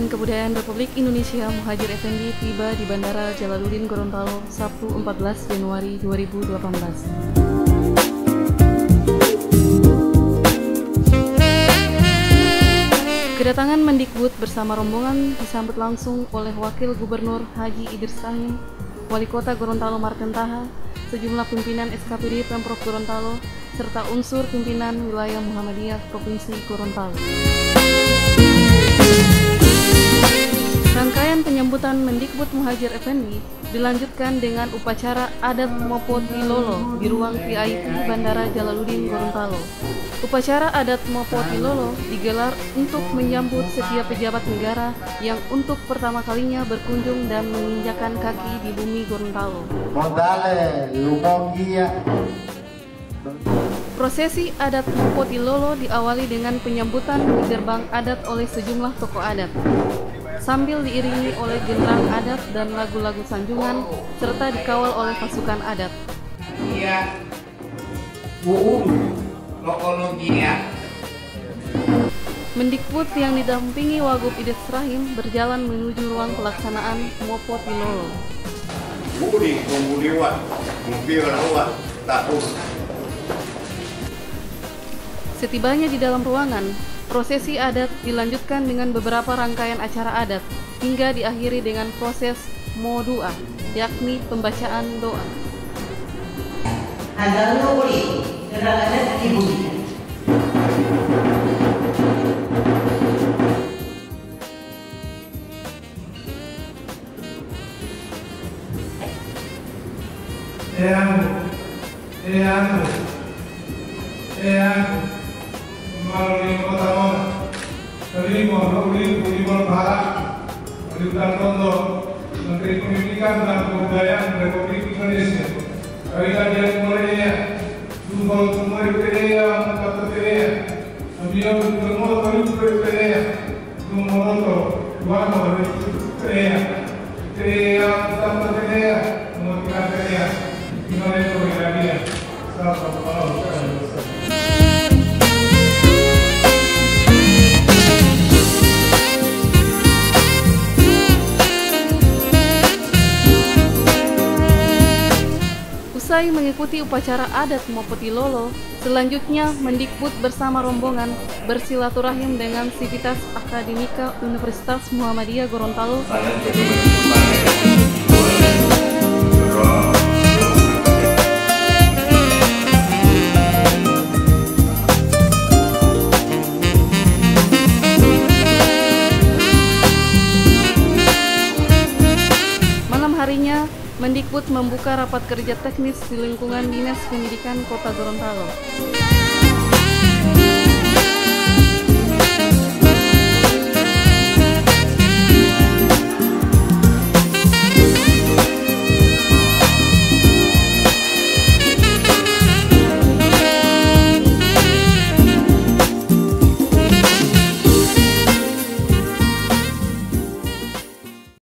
dan Kebudayaan Republik Indonesia Muhadjir Effendi tiba di Bandara Jalaluddin Gorontalo Sabtu 14 Januari 2018. Kedatangan Mendikbud bersama rombongan disambut langsung oleh Wakil Gubernur Haji Idris Rahim, Wali Kota Gorontalo Marten Taha, sejumlah pimpinan SKPD Pemprov Gorontalo, serta unsur pimpinan wilayah Muhammadiyah Provinsi Gorontalo. Rangkaian penyambutan Mendikbud Muhadjir Effendi dilanjutkan dengan upacara adat Mopo Tilolo di ruang VIP Bandara Jalaluddin Gorontalo. Upacara adat Mopo Tilolo digelar untuk menyambut setiap pejabat negara yang untuk pertama kalinya berkunjung dan menginjakan kaki di bumi Gorontalo. Prosesi adat Mopo Tilolo diawali dengan penyambutan di gerbang adat oleh sejumlah tokoh adat, sambil diiringi oleh genderang adat dan lagu-lagu sanjungan, serta dikawal oleh pasukan adat. Mendikbud yang didampingi Wagub Idris Rahim berjalan menuju ruang pelaksanaan Mopo Tilolo. Setibanya di dalam ruangan, prosesi adat dilanjutkan dengan beberapa rangkaian acara adat hingga diakhiri dengan proses modoa, yakni pembacaan doa. Melalui Kota Mona, terima Menteri Pendidikan dan Kebudayaan Republik Indonesia. Kajian mulainya, Tumpal Tumai Perea, Kata Perea, Abiyo Tumpal Perea, Tumpaloto, Wano Perea, Perea, Tata Perea, Mutiara Perea, Indonesia Perea, Sallallahu Alaihi Wasallam. Usai mengikuti upacara adat Mopo Tilolo, selanjutnya Mendikbud bersama rombongan bersilaturahim dengan Sivitas Akademika Universitas Muhammadiyah Gorontalo. Malam harinya, Mendikbud membuka rapat kerja teknis di lingkungan Dinas Pendidikan Kota Gorontalo.